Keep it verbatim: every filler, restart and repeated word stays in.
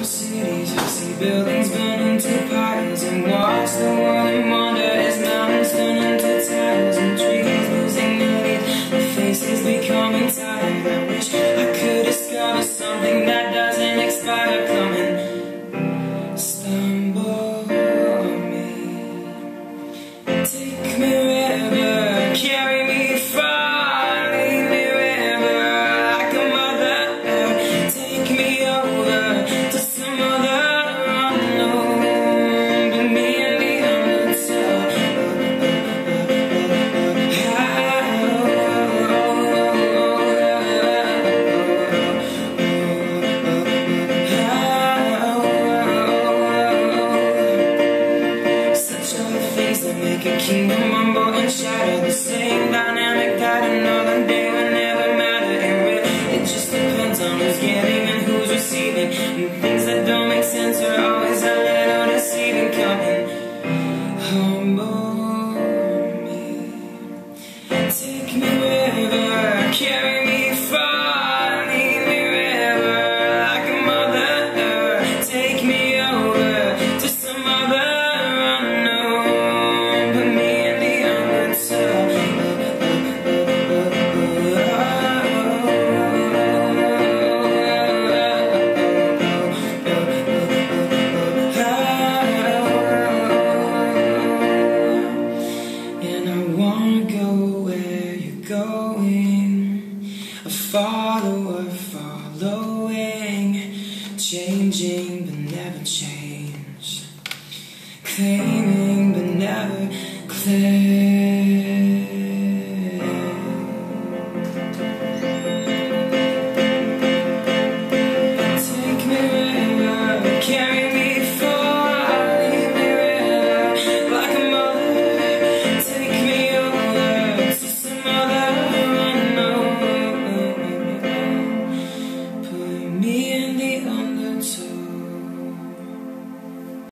from cities, I see buildings burn into piles, and watch the world and wonder as mountains turn into tiles, and trees losing their leaves, their faces becoming tired. I wish I could discover something that doesn't expire. Come and stumble on me, take me wherever, carry me far, lead me wherever like a mother, take me over to some other unknown, but me and the undertow. Such other things that make a kingdom rumble and shatter, the same dynamic that another day will never matter. And really, it just depends on who's getting and who's receiving, and things that don't make sense are always a little deceiving. Come and humble me, take me wherever, carry me far, lead me wherever like a mother, take me over to some other unknown, but me and the undertow. And I wanna go where you're going, a follower following, changing but never changed, claiming but never claimed.